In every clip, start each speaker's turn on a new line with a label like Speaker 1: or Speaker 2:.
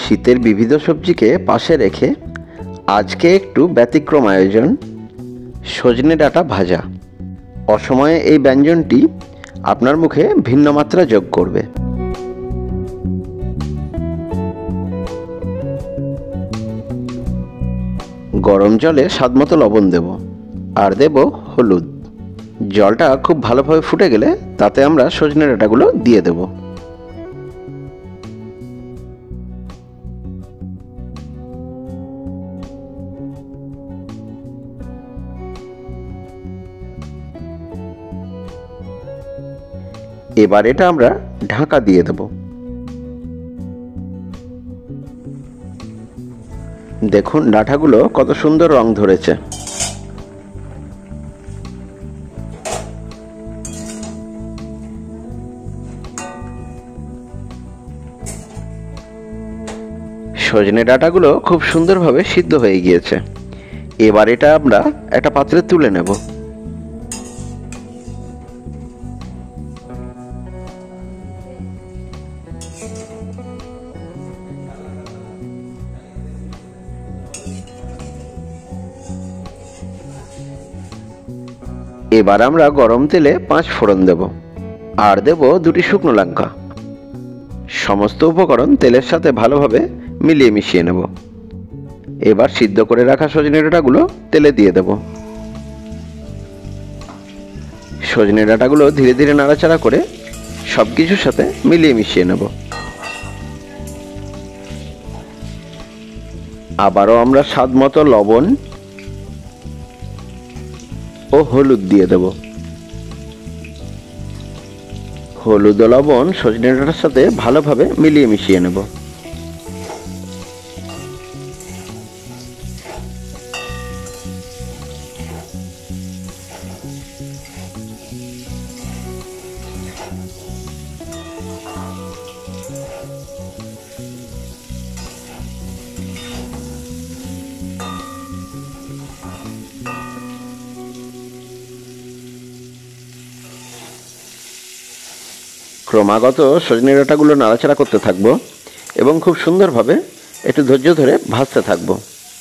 Speaker 1: শীতের বিবিধ সবজিকে পাশে রেখে আজকে একটু ব্যতিক্রম আয়োজন, সজনে ডাঁটা ভাজা। অসময়ে এই ব্যঞ্জনটি আপনার মুখে ভিন্ন মাত্রা যোগ করবে। গরম জলে স্বাদমতো লবণ দেব আর দেব হলুদ। জলটা খুব ভালোভাবে ফুটে গেলে তাতে আমরা সজনে ডাঁটাগুলো দিয়ে দেব। এবার এটা আমরা ঢাকা দিয়ে দেব। দেখুন ডাঁটাগুলো কত সুন্দর রং ধরেছে। সজনে ডাঁটাগুলো খুব সুন্দরভাবে সিদ্ধ হয়ে গিয়েছে। এবার এটা আমরা একটা পাত্রে তুলে নেব। এবার আমরা গরম তেলে 5 ফোড়ন দেব আর দেব 2টি শুকনো লঙ্কা। সমস্ত উপকরণ তেলের সাথে ভালোভাবে মিলিয়ে মিশিয়ে নেব। এবার সিদ্ধ করে রাখা সজনে ডাঁটাগুলো তেলে দিয়ে দেব। সজনে ডাঁটাগুলো ধীরে ধীরে নাড়াচাড়া করে সবকিছুর সাথে মিলিয়ে মিশিয়ে নেব। আবারও আমরা স্বাদ মতো লবণ ও হলুদ দিয়ে দেব। হলুদ ও লবণ সজনে ডাঁটার সাথে ভালোভাবে মিলিয়ে মিশিয়ে নেব। ক্রমাগত সজনে ডাঁটাগুলো নাড়াচাড়া করতে থাকবো এবং খুব সুন্দরভাবে একটু ধৈর্য ধরে ভাজতে থাকবো।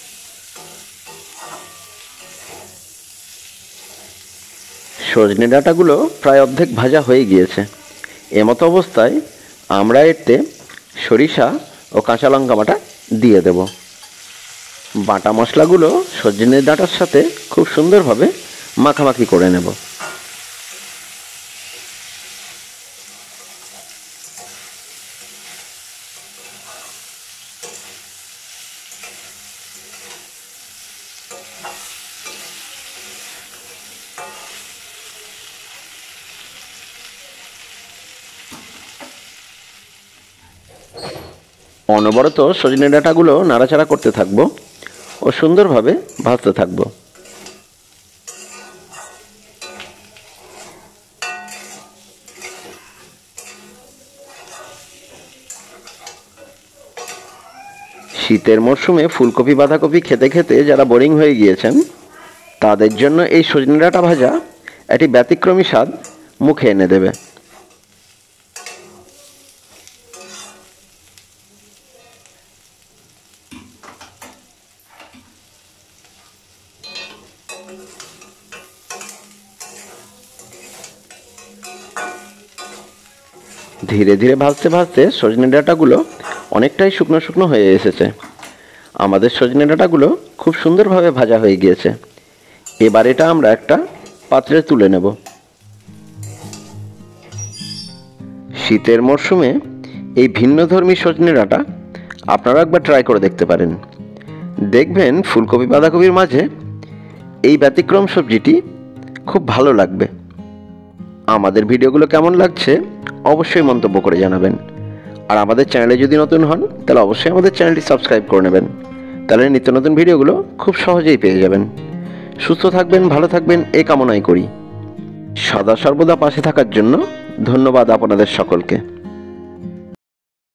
Speaker 1: সজনে ডাঁটাগুলো প্রায় অর্ধেক ভাজা হয়ে গিয়েছে। এমতো অবস্থায় আমরা এতে সরিষা ও কাঁচা লঙ্কা বাটা দিয়ে দেব। বাটা মশলাগুলো সজনে ডাঁটার সাথে খুব সুন্দরভাবে মাখামাখি করে নেব। অনবরত সজনে ডাঁটাগুলো নাড়াচাড়া করতে থাকবো ও সুন্দরভাবে ভাজতে থাকবো। শীতের মরশুমে ফুলকপি বাঁধাকপি খেতে খেতে যারা বোরিং হয়ে গিয়েছেন তাদের জন্য এই সজনে ডাঁটা ভাজা একটি ব্যতিক্রমী স্বাদ মুখে এনে দেবে। ধীরে ধীরে ভাজতে ভাজতে সজনে ডাঁটাগুলো অনেকটাই শুকনো শুকনো হয়ে এসেছে। আমাদের সজনে ডাঁটাগুলো খুব সুন্দরভাবে ভাজা হয়ে গিয়েছে। এবার এটা আমরা একটা পাত্রে তুলে নেব। শীতের মরশুমে এই ভিন্নধর্মী সজনে ডাঁটা আপনারা একবার ট্রাই করে দেখতে পারেন। দেখবেন ফুলকপি বাঁধাকপির মাঝে এই ব্যতিক্রম সবজিটি খুব ভালো লাগবে। আমাদের ভিডিওগুলো কেমন লাগছে অবশ্যই মন্তব্য করে জানাবেন। আর আমাদের চ্যানেলে যদি নতুন হন তাহলে অবশ্যই আমাদের চ্যানেলটি সাবস্ক্রাইব করে নেবেন। তাহলে নিত্য নতুন ভিডিওগুলো খুব সহজেই পেয়ে যাবেন। সুস্থ থাকবেন, ভালো থাকবেন এই কামনাই করি। সদা সর্বদা পাশে থাকার জন্য ধন্যবাদ আপনাদের সকলকে।